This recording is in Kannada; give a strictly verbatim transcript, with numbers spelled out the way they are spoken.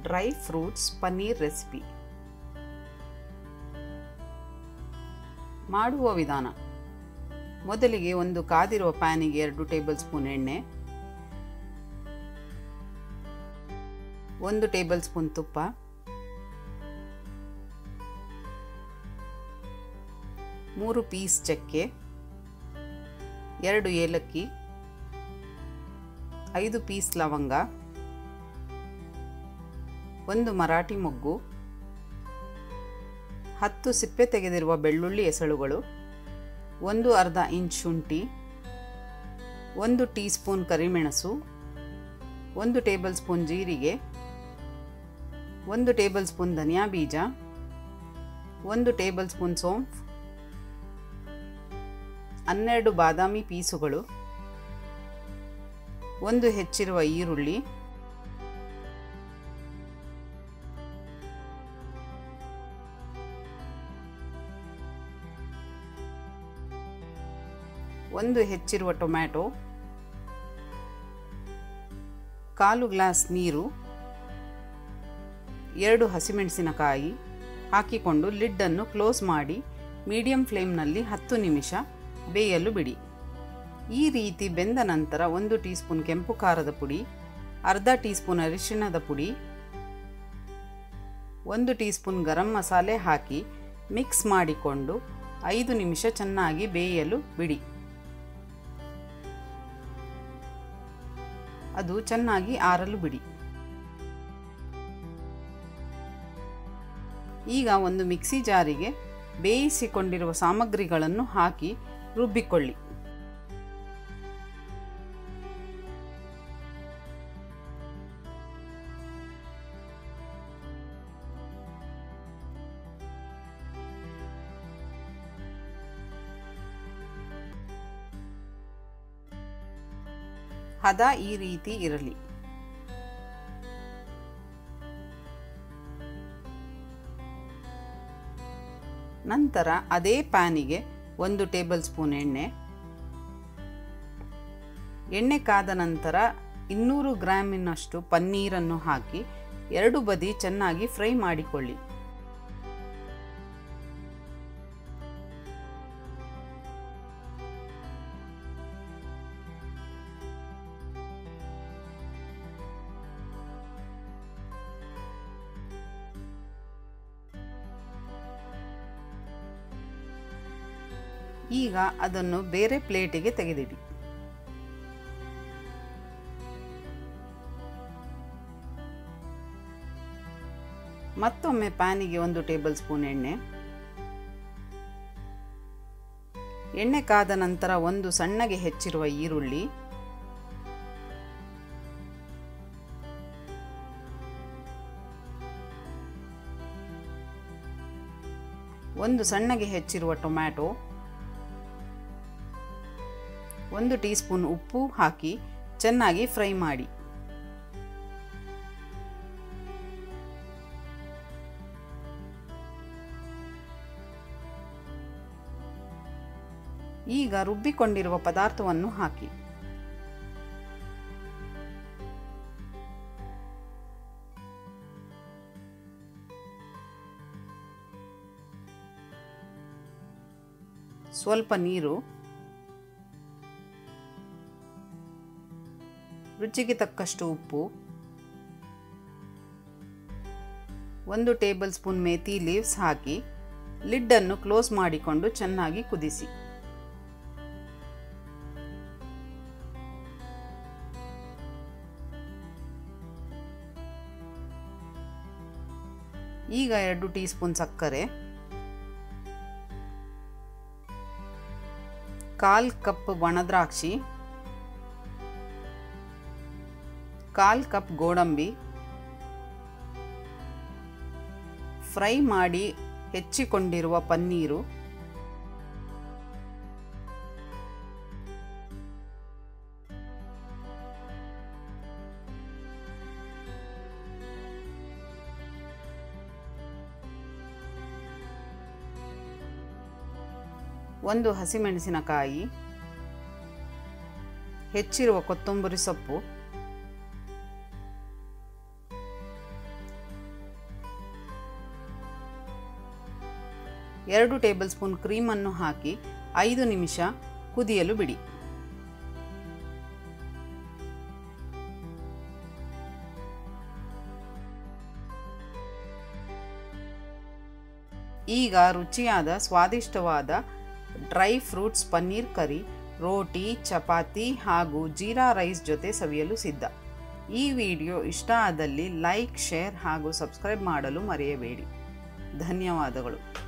Dry fruits paneer recipe. ಮಾಡುವ ವಿಧಾನ: ಮೊದಲಿಗೆ ಒಂದು ಕಾದಿರುವ ಪ್ಯಾನಿಗೆ ಎರಡು ಟೇಬಲ್ ಸ್ಪೂನ್ ಎಣ್ಣೆ, ಒಂದು ಟೇಬಲ್ ಸ್ಪೂನ್ ತುಪ್ಪ, ಮೂರು ಪೀಸ್ ಚಕ್ಕೆ, ಎರಡು ಏಲಕ್ಕಿ, ಐದು ಪೀಸ್ ಲವಂಗ, ಒಂದು ಮರಾಠಿ ಮೊಗ್ಗು, ಹತ್ತು ಸಿಪ್ಪೆ ತೆಗೆದಿರುವ ಬೆಳ್ಳುಳ್ಳಿ ಎಸಳುಗಳು, ಒಂದು ಅರ್ಧ ಇಂಚ್ ಶುಂಠಿ, ಒಂದು ಟೀ ಸ್ಪೂನ್ ಕರಿಮೆಣಸು, ಒಂದು ಟೇಬಲ್ ಸ್ಪೂನ್ ಜೀರಿಗೆ, ಒಂದು ಟೇಬಲ್ ಸ್ಪೂನ್ ಧನಿಯಾ ಬೀಜ, ಒಂದು ಟೇಬಲ್ ಸ್ಪೂನ್ ಸೋಂಫ್, ಹನ್ನೆರಡು ಬಾದಾಮಿ ಪೀಸುಗಳು, ಒಂದು ಹೆಚ್ಚಿರುವ ಈರುಳ್ಳಿ, ಒಂದು ಹೆಚ್ಚಿರುವ ಟೊಮ್ಯಾಟೊ, ಕಾಲು ಗ್ಲಾಸ್ ನೀರು, ಎರಡು ಹಸಿಮೆಣಸಿನಕಾಯಿ ಹಾಕಿಕೊಂಡು ಲಿಡ್ಡನ್ನು ಕ್ಲೋಸ್ ಮಾಡಿ ಮೀಡಿಯಂ ಫ್ಲೇಮ್ನಲ್ಲಿ ಹತ್ತು ನಿಮಿಷ ಬೇಯಲು ಬಿಡಿ. ಈ ರೀತಿ ಬೆಂದ ನಂತರ ಒಂದು ಟೀ ಸ್ಪೂನ್ ಕೆಂಪು ಖಾರದ ಪುಡಿ, ಅರ್ಧ ಟೀ ಸ್ಪೂನ್ ಅರಿಶಿಣದ ಪುಡಿ, ಒಂದು ಟೀ ಸ್ಪೂನ್ ಗರಂ ಮಸಾಲೆ ಹಾಕಿ ಮಿಕ್ಸ್ ಮಾಡಿಕೊಂಡು ಐದು ನಿಮಿಷ ಚೆನ್ನಾಗಿ ಬೇಯಲು ಬಿಡಿ. ಅದು ಚೆನ್ನಾಗಿ ಆರಲು ಬಿಡಿ. ಈಗ ಒಂದು ಮಿಕ್ಸಿ ಜಾರಿಗೆ ಬೇಯಿಸಿಕೊಂಡಿರುವ ಸಾಮಗ್ರಿಗಳನ್ನು ಹಾಕಿ ರುಬ್ಬಿಕೊಳ್ಳಿ. ಹದ ಈ ರೀತಿ ಇರಲಿ. ನಂತರ ಅದೇ ಪ್ಯಾನಿಗೆ ಒಂದು ಟೇಬಲ್ ಸ್ಪೂನ್ ಎಣ್ಣೆ, ಎಣ್ಣೆ ಕಾದ ನಂತರ ಇನ್ನೂರು ಗ್ರಾಮಿನಷ್ಟು ಪನ್ನೀರನ್ನು ಹಾಕಿ ಎರಡು ಬದಿ ಚೆನ್ನಾಗಿ ಫ್ರೈ ಮಾಡಿಕೊಳ್ಳಿ. ಈಗ ಅದನ್ನು ಬೇರೆ ಪ್ಲೇಟಿಗೆ ತೆಗೆದಿಡಿ. ಮತ್ತೊಮ್ಮೆ ಪ್ಯಾನಿಗೆ ಒಂದು ಟೇಬಲ್ ಸ್ಪೂನ್ ಎಣ್ಣೆ, ಎಣ್ಣೆ ಕಾದ ನಂತರ ಒಂದು ಸಣ್ಣಗೆ ಹೆಚ್ಚಿರುವ ಈರುಳ್ಳಿ, ಒಂದು ಸಣ್ಣಗೆ ಹೆಚ್ಚಿರುವ ಟೊಮ್ಯಾಟೊ, ಒಂದು ಟೀ ಸ್ಪೂನ್ ಉಪ್ಪು ಹಾಕಿ ಚೆನ್ನಾಗಿ ಫ್ರೈ ಮಾಡಿ. ಈಗ ರುಬ್ಬಿಕೊಂಡಿರುವ ಪದಾರ್ಥವನ್ನು ಹಾಕಿ. ಸ್ವಲ್ಪ ನೀರು, ರುಚಿಗೆ ತಕ್ಕಷ್ಟು ಉಪ್ಪು, ಒಂದು ಟೇಬಲ್ ಸ್ಪೂನ್ ಮೇಥಿ ಲೀವ್ಸ್ ಹಾಕಿ ಲಿಡ್ಡನ್ನು ಕ್ಲೋಸ್ ಮಾಡಿಕೊಂಡು ಚೆನ್ನಾಗಿ ಕುದಿಸಿ. ಈಗ ಎರಡು ಟೀ ಸ್ಪೂನ್ ಸಕ್ಕರೆ, ಕಾಲ್ ಕಪ್ ಒಣದ್ರಾಕ್ಷಿ, ಕಾಲ್ ಕಪ್ ಗೋಡಂಬಿ, ಫ್ರೈ ಮಾಡಿ ಹೆಚ್ಚಿಕೊಂಡಿರುವ ಪನ್ನೀರು, ಒಂದು ಹಸಿಮೆಣಸಿನಕಾಯಿ, ಹೆಚ್ಚಿರುವ ಕೊತ್ತಂಬರಿ ಸೊಪ್ಪು, ಎರಡು ಟೇಬಲ್ ಸ್ಪೂನ್ ಕ್ರೀಮನ್ನು ಹಾಕಿ ಐದು ನಿಮಿಷ ಕುದಿಯಲು ಬಿಡಿ. ಈಗ ರುಚಿಯಾದ ಸ್ವಾದಿಷ್ಟವಾದ dry fruits paneer curry roti, chapati ಹಾಗೂ ಜೀರಾ ರೈಸ್ ಜೊತೆ ಸವಿಯಲು ಸಿದ್ಧ. ಈ ವಿಡಿಯೋ ಇಷ್ಟ ಆದಲ್ಲಿ ಲೈಕ್, ಶೇರ್ ಹಾಗೂ ಸಬ್ಸ್ಕ್ರೈಬ್ ಮಾಡಲು ಮರೆಯಬೇಡಿ. ಧನ್ಯವಾದಗಳು.